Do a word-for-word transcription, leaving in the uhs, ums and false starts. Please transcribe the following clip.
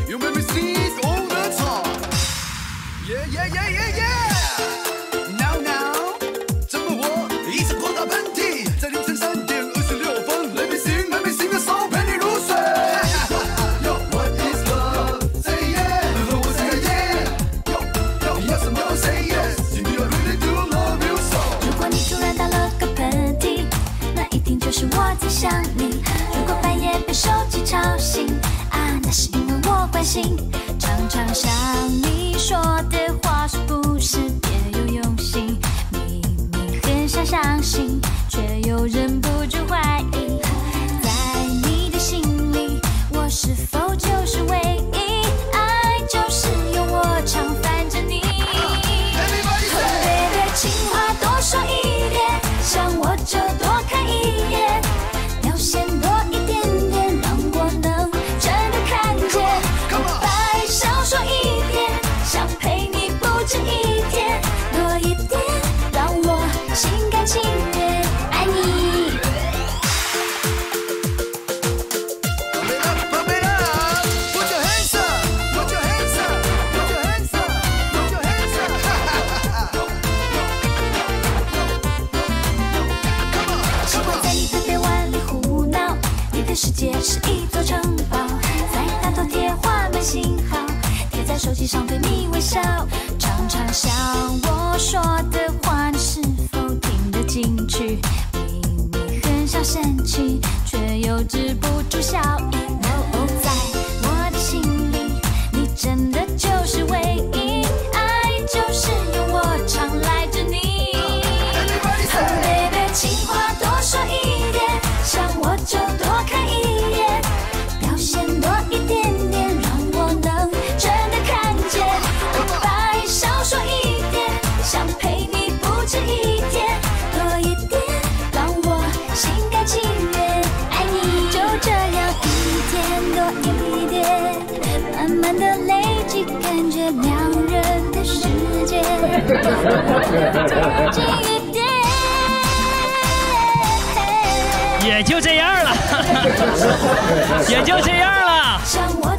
You make me sneeze all the time. Yeah yeah yeah yeah yeah. Now now， 怎么我一直狂打喷嚏，在凌晨三点二十六分 ，Let me sing Let me sing a song， 陪你入睡。Yo what is love? Say yeah， 和我 say yeah。Yo yo， 你要什么 say yes。You I really do love you so。 如果你突然打了个喷嚏，那一定就是我在想你。如果半夜被手机吵醒，啊，那是因为我关心。常常想你说的话是不是别有用心？明明很想相信，却又忍不住怀疑。在你的心里，我是否就是唯一？爱就是有我常烦着你。Baby， 情话多说一点，想我就多看一眼，表现多一点点，让我能真的看见。白少说一点，想陪你不止一天，多一点，让我心甘情愿爱你。 Pump it up, pump it up, put your hands up, put your hands up, put your hands up, put your hands up. Come on, 习 come 惯 on. 在你的臂弯里胡闹，你的世界是一座城堡，在大头贴画满信号，贴在手机上对你微笑。常常想我说的话，你是否听得进去？明明很想生气，却又止不住笑意。哦，在我的心里，你真的就是唯一，爱就是有我常赖着你。 Everybody say. Baby， 情话多说一点，想我就多看一眼，表现多一点点，让我能真的看见。白少说一点，想陪你不止一天，多一点，让我心甘情愿爱你。就这样一天多一点，慢慢的累积，感觉两人的世界近一点。 也就这样了，也就这样了。 像我